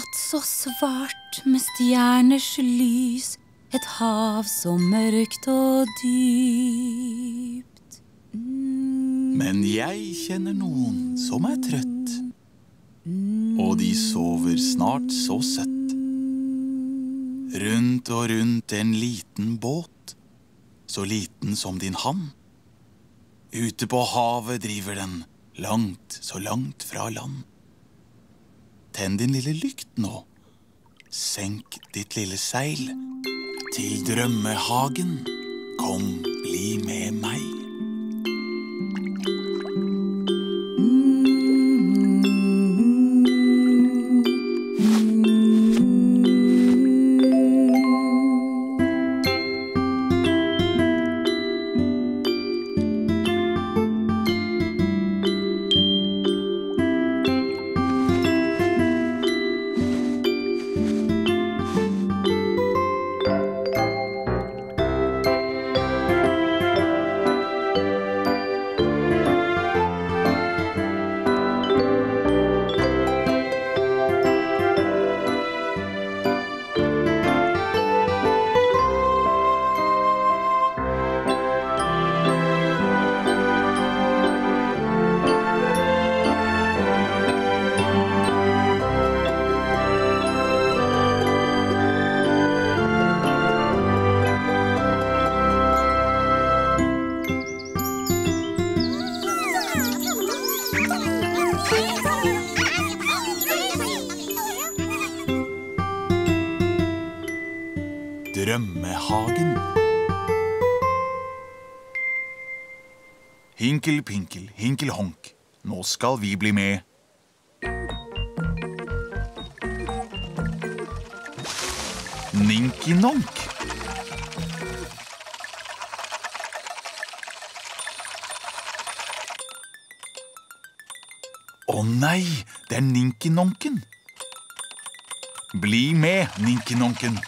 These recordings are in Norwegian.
natt så svart med stjerners lys, et hav så mørkt og dypt. Men jeg kjenner noen som trøtt, og de sover snart så søtt. Rundt og rundt en liten båt, så liten som din hand. Ute på havet driver den, langt, så langt fra land. Tenn din lille lykt nå, senk ditt lille seil. Til drømmehagen, kom, bli med meg. Drømmehagen. Hinkel, pinkel, hinkel, honk. Nå skal vi bli med. Ninky-nonk. Å nei, det Ninky-nonken. Bli med, Ninky-nonken.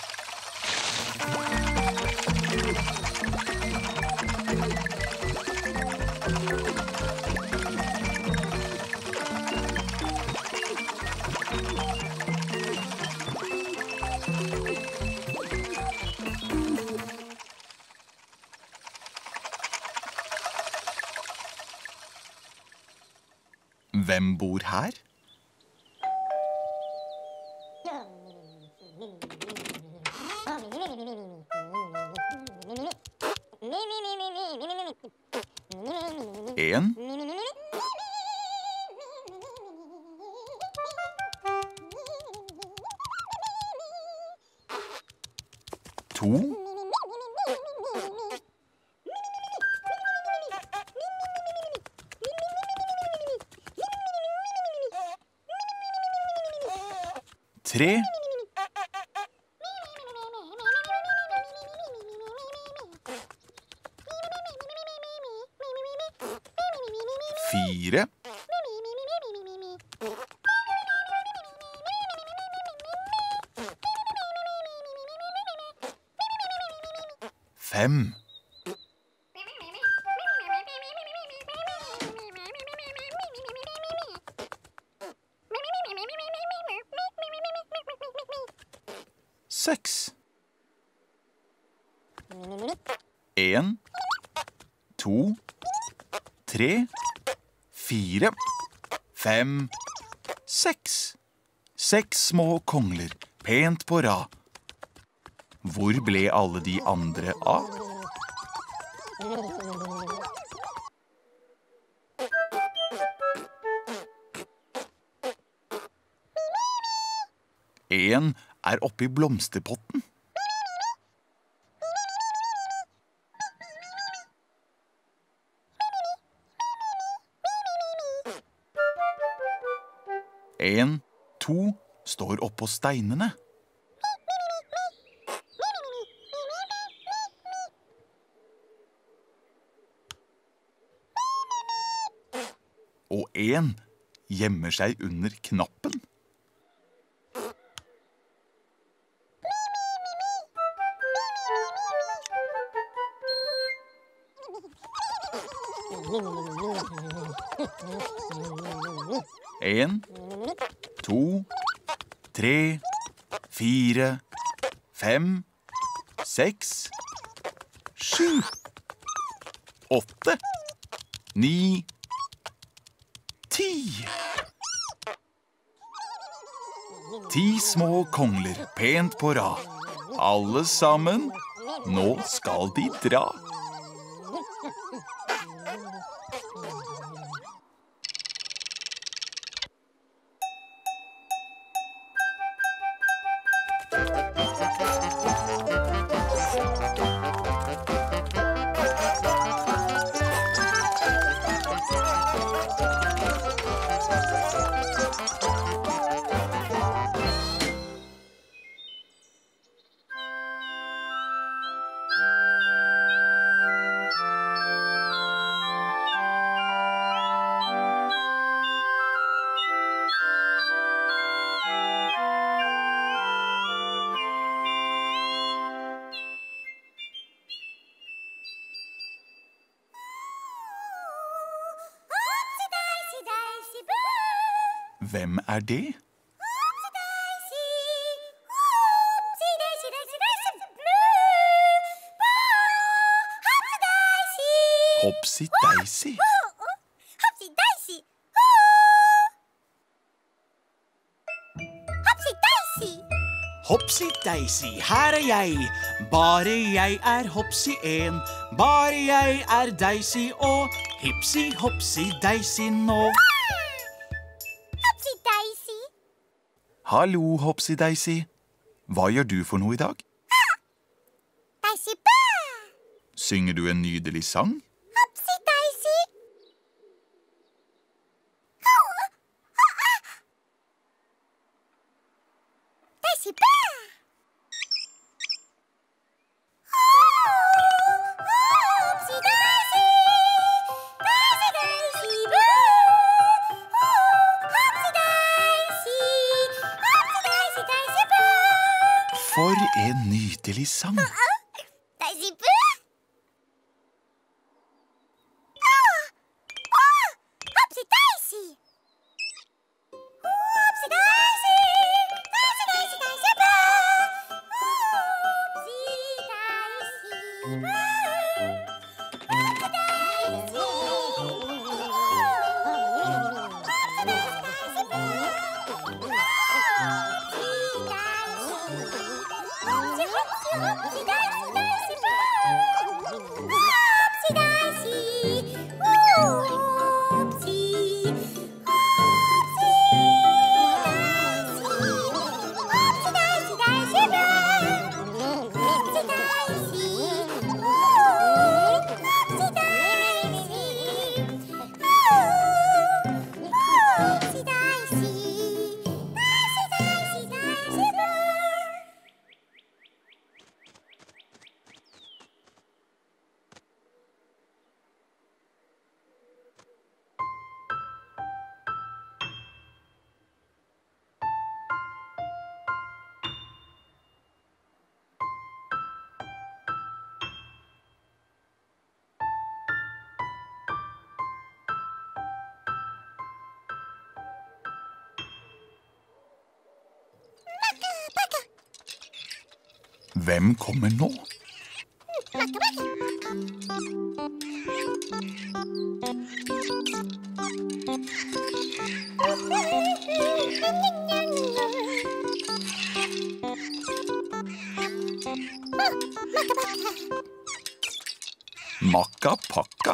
Hvem bor her? En. To. Tre. Fire. Fem. Seks. En, to, tre, fire, fem, seks. Seks små kongler, pent på rad. Hvor ble alle de andre av? En oppi blomsterpotten. En, to står oppå steinene. Og en gjemmer seg under knappen. En, to, 3, 4, 5, 6, 7, 8, 9, 10. 10 små kongler pent på rad. Alle sammen, nå skal de dra. Hvem er det? Hopsi-deisi. Hopsi-deisi, her er jeg. Bare jeg er Hopsi 1. Bare jeg er Deisi og hipsi-hopsi-deisi nå. Hallo, Hopsi-deisi. Hva gjør du for noe i dag? Deisi-bæ! Synger du en nydelig sang? Hopsi-deisi! Deisi-bæ! Hopsi-deisi! Deisi-deisi-bæ! For en nydelig sang. Deisi-bæ! Hopsi-deisi! Hopsi-deisi! Deisi-deisi-deisi-bæ! Hvem kommer nå? Makka-pakka.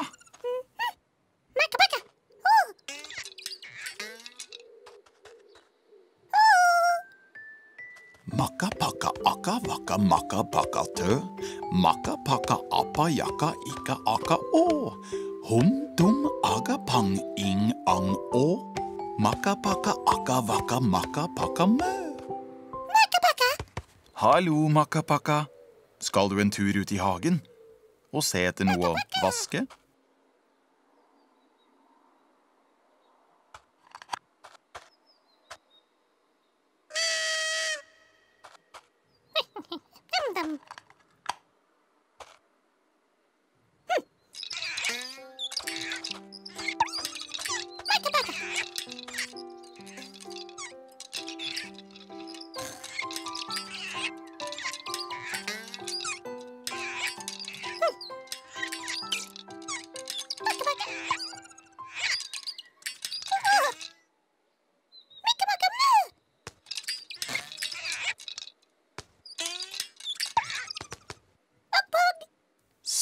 Makka-pakka, akka-vakka, makka-pakka tø. Makka-pakka, appa-jakka, ikka-akka, å. Hum-dum, aga-pang, ing-ang-å. Makka-pakka, akka-vakka, makka-pakka, mø. Makka-pakka! Hallo, makka-pakka. Skal du en tur ut i hagen? Og se etter noe å vaske?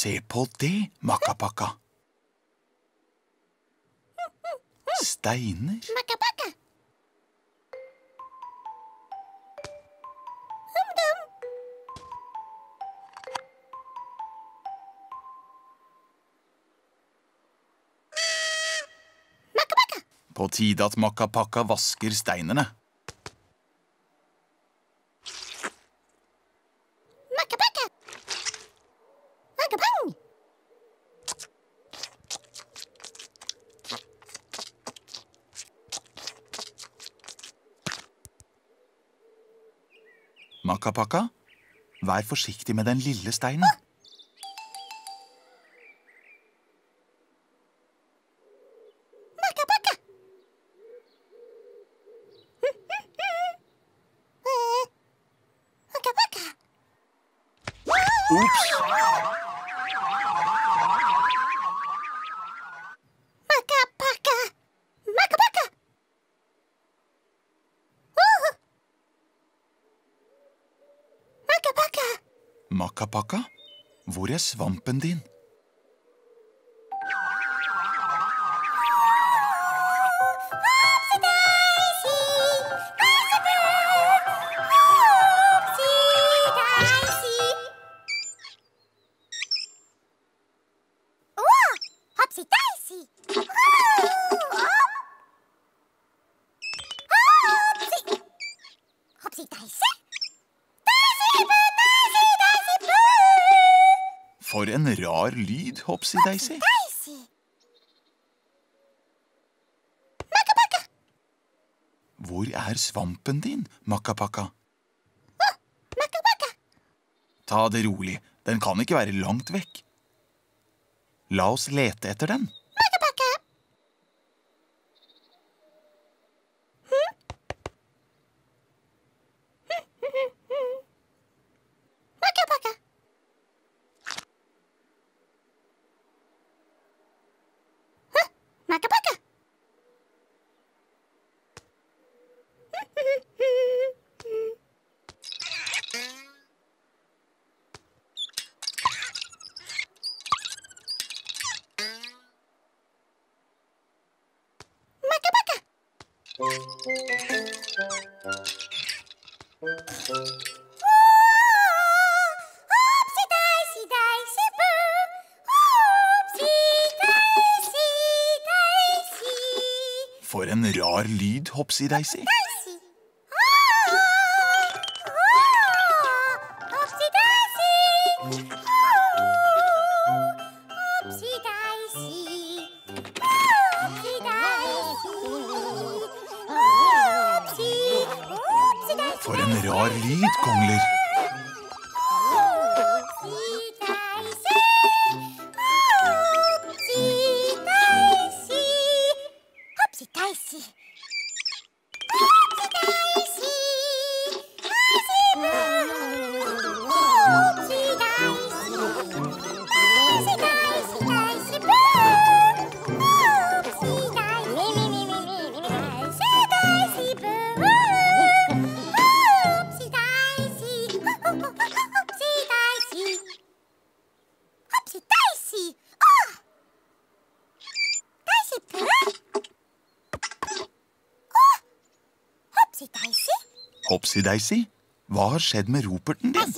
Se på det, Makapaka. Steiner. Makka pakka. Dum-dum. Makka pakka. På tide at Makapaka vasker steinene. Makka pakka. Makka pang. Makapaka, vær forsiktig med den lille steinen. Makka pakka. Makka pakka. Ops! Makka pakka. Makka pakka. Makka pakka. Makapaka, hvor er svampen din? For en rar lyd, Hopsi-Daisy. Hvor er svampen din, Makapaka? Ta det rolig, den kan ikke være langt vekk. La oss lete etter den. For en rar lyd, Hopsi-Daisy. For en rar lyd, Kongler. Hopsi-Daisy, hva har skjedd med roperten din?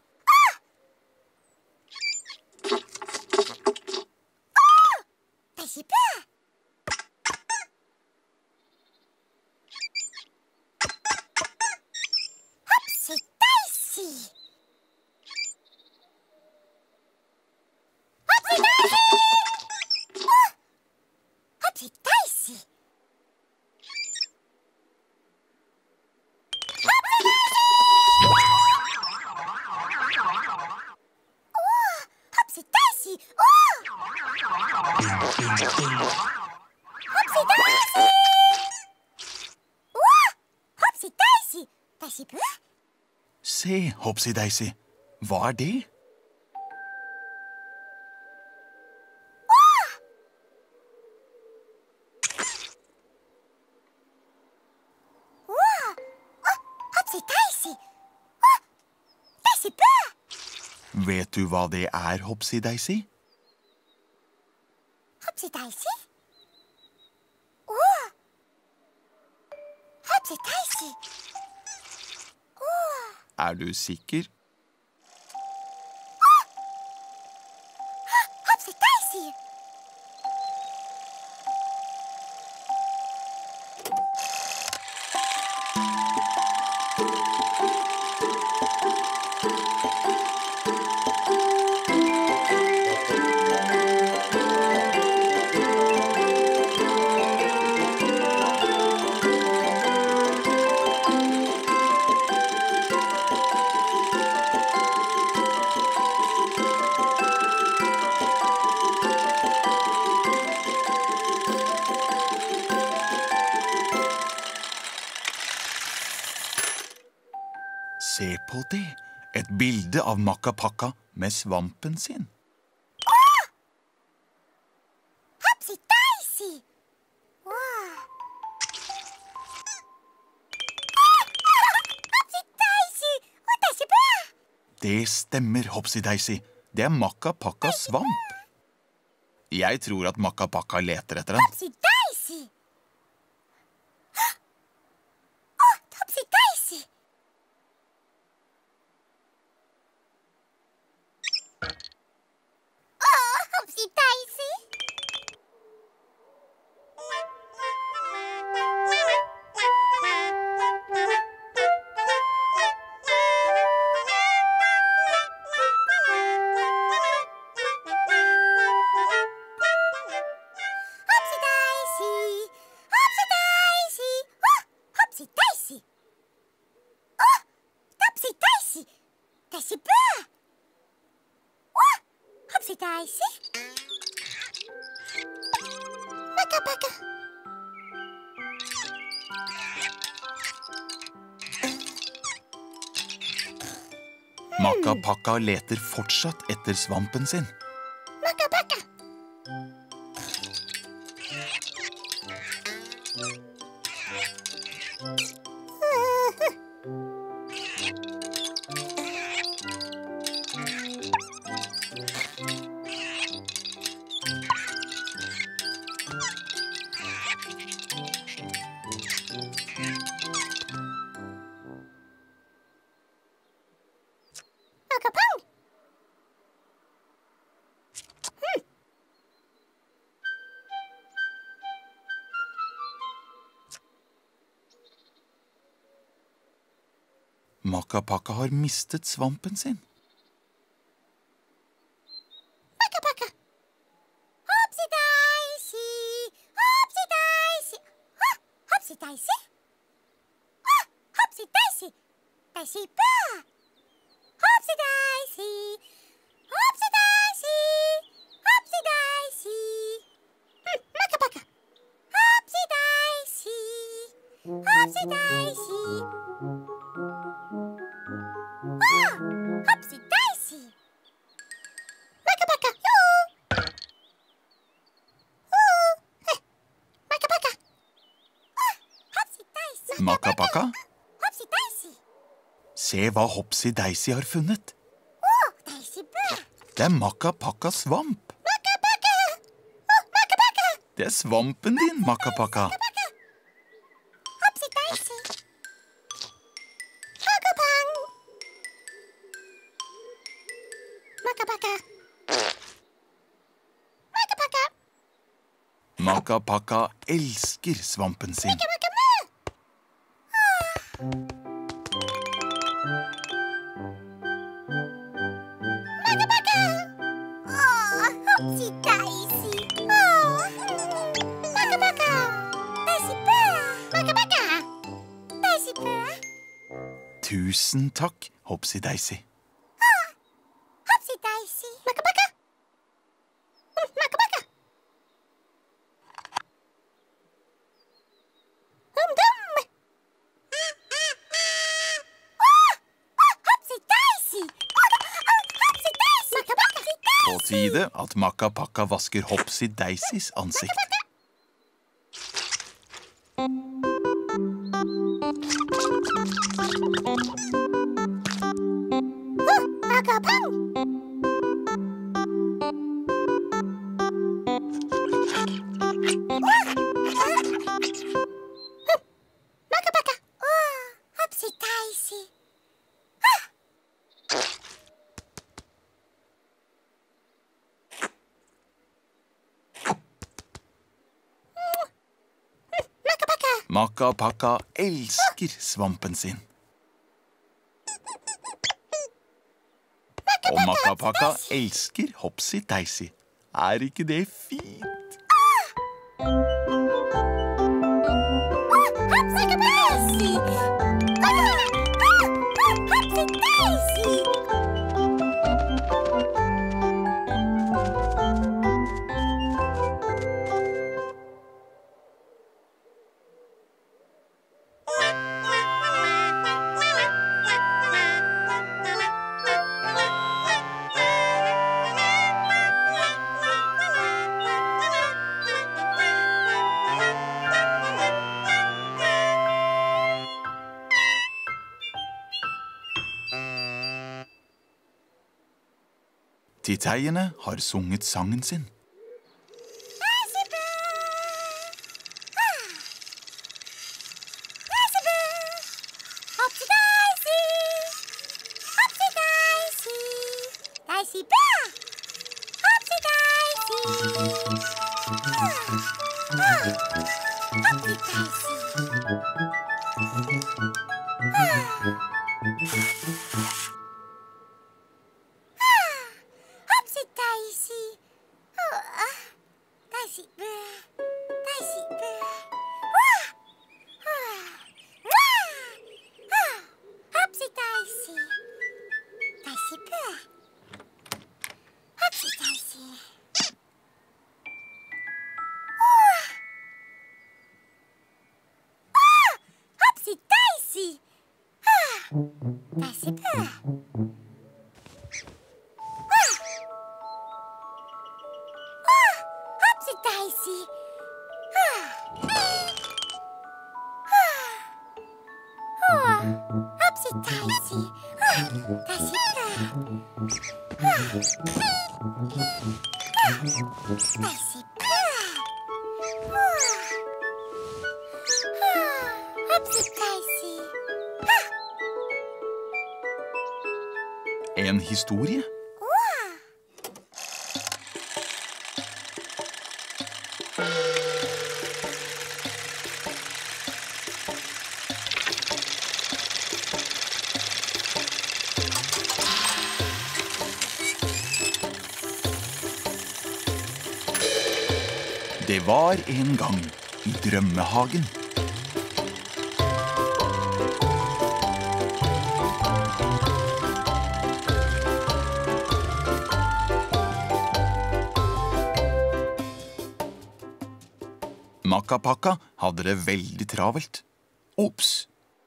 Se, Hopsi-Daisy, hva er det? Vet du hva det er, Hopsi-Daisy? Hopsi-daisy? Åh! Hopsi-daisy! Åh! Er du sikker? Hopsi-daisy! Se på det, et bilde av Makka Pakka med svampen sin. Hopsi-daisy! Åh! Hopsi-daisy! Åh, det er så bra! Det stemmer, Hopsi-Daisy. Det er Makka Pakkas svamp. Jeg tror at Makka Pakka leter etter den. Hopsi-daisy! Åh, hopsi-daisy! Åh, hopsi-daisy! Hopsi-daisy! Hopsi-daisy! Åh, hopsi-daisy! Åh, hopsi-daisy! Det er så bra! Åh, hopsi-daisy! Makka Pakka! Makka Pakka leter fortsatt etter svampen sin. Makka Pakka! Makka Pang! Makka Pakka har mistet svampen sin. Makka Pakka! Hopsi-daisy! Hopsi-daisy! Åh, hopsi-daisy! Åh, hopsi-daisy! Det er så bra! Hopsi-daisy! Hopsi-daisy! Hopsi-daisy! Makka Pakka! Hopsi-daisy! Hopsi-daisy! Åh, hopsi-daisy! Makka Pakka! Jo! Makka Pakka! Hopsi-daisy! Makka Pakka, Hopsi-daisy! se hva Hopsi-Daisy har funnet. Åh, det er så bra! Det er Makka Pakkas svamp. Makka Pakka! Åh, Makka Pakka! Det er svampen din, Makka Pakka. Hopsi-daisy! Makka Pang! Makka Pakka! Makka Pakka! Makka Pakka elsker svampen sin. Makka Pakka med! Makka Pakka! Åh, hopsi-daisy! Åh, Makka Pakka! Det er så bra! Makka Pakka! Det er så bra! Tusen takk, Hopsi-Daisy. Hopsi-daisy! Makka Pakka! Makka Pakka! Dum! Åh! Hopsi-daisy! Hopsi-daisy! Makka Pakka! På tide at Makka Pakka vasker Hopsi-Daisys ansikt. Makka Pakka! Makka-pakka. Hopsy-daisy. Makka-pakka. Makka-pakka elsker svampen sin. Og Makka-pakka elsker Hopsy-daisy. Er ikke det fint? Hopsy-daisy. Hopsy-daisy. Titeiene har sunget sangen sin. En historie. Det var en gang i drømmehagen. Makka-pakka hadde det veldig travelt. Ops!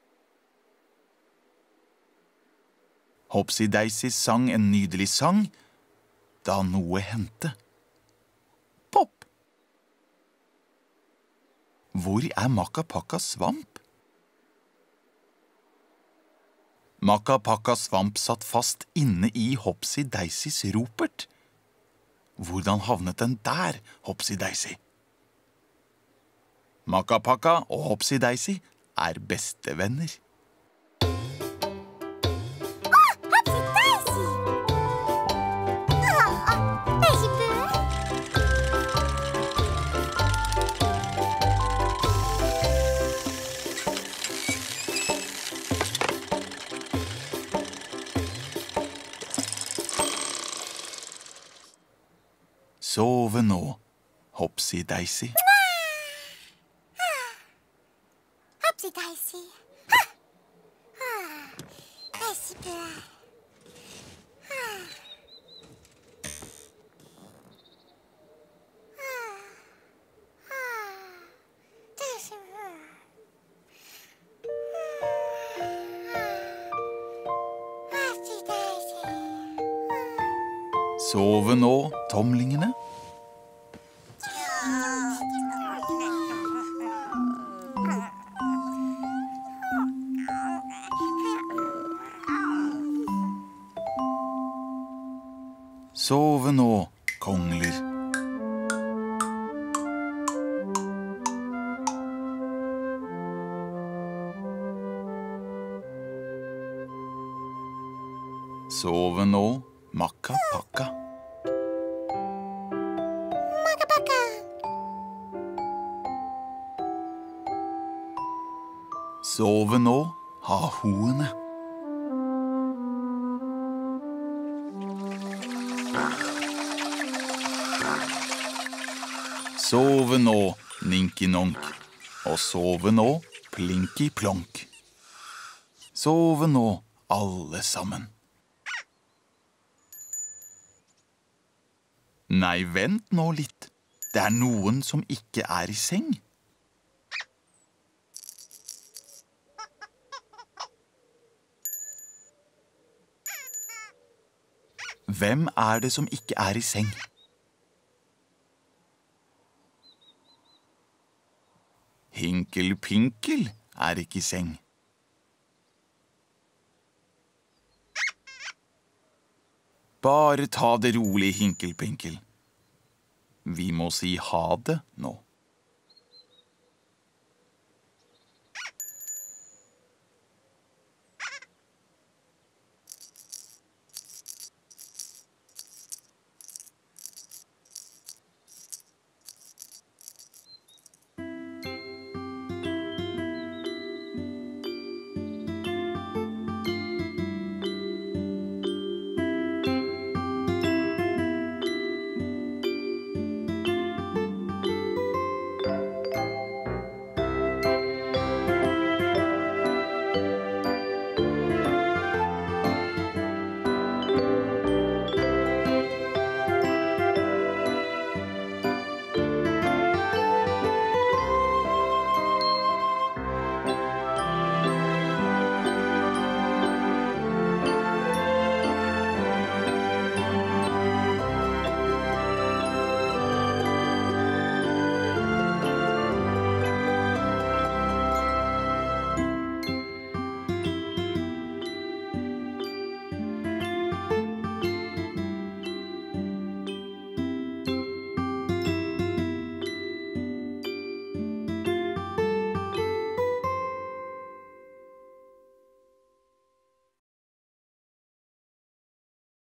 Hopsy-daisy sang en nydelig sang da noe hendte. Pop! Hvor er Makka-pakkas svamp? Makka-pakkas svamp satt fast inne i Hopsy-daisys ropert. Hvordan havnet den der, Hopsy-daisy? Makka-pakka og Hopsy-daisy er bestevenner. Sove nå, Hopsy-daisy. Hopsy-daisy. Daisy-bø. Sove nå, tomlingene. Sove nå, kongler. Sove nå, makka pakka. Makapaka. Sove nå, hahoene. Sove nå, ninki-nonk. Og sove nå, plinki-plonk. Sove nå, alle sammen. Nei, vent nå litt. Det er noen som ikke er i seng. Hvem er det som ikke er i seng? Hinkel-pinkel er ikke i seng. Bare ta det rolig, Hinkel-pinkel. Vi må si ha det nå.